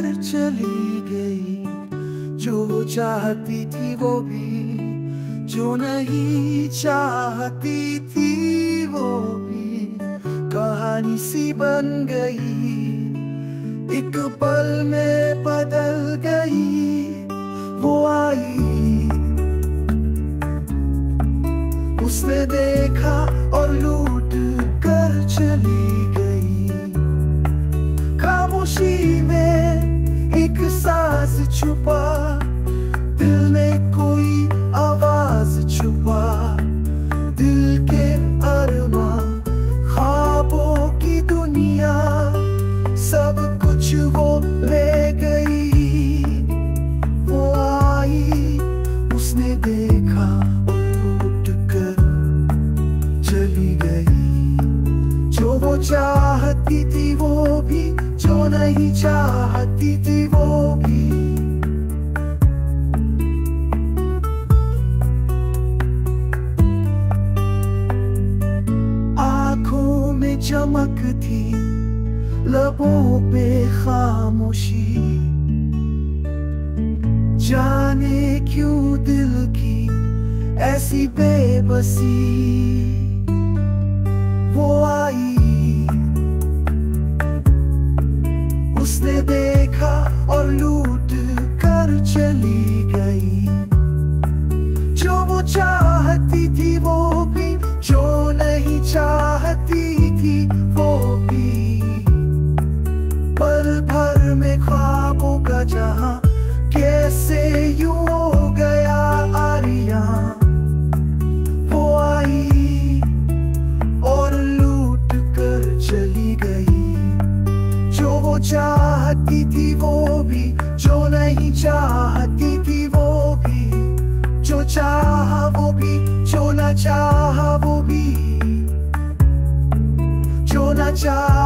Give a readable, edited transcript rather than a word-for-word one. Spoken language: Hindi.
चली गई। जो चाहती थी वो भी, जो नहीं चाहती थी वो भी, कहानी सी बन गई, एक पल में बदल गई। वो आई, उसने देखा और लूट कर चली गई। खामोशी में एक सांस छुपा, दिल में कोई आवाज छुपा, दिल के अरमां, ख्वाबों की दुनिया, सब कुछ वो ले गई। वो आई, उसने देखा और लूट कर चली गई। जो वो चाहती थी वो भी, जो नहीं चाहती थी वो भी। आंखों में चमक थी, लबों पे खामोशी, जाने क्यों दिल की ऐसी बेबसी। वो आई, उसने देखा और लूट कर चली गई। जो वो चाहती थी वो भी, जो नहीं चाहती थी वो भी। पल भर में ख्वाबों का जहां कैसे यूं हो गया आरिया। वो आई और लूट कर चली गई। जो वो चाहती थी वो भी, जो नहीं चाहती थी वो भी। जो चाहा वो भी, जो ना चाहा वो भी। जो ना चाहा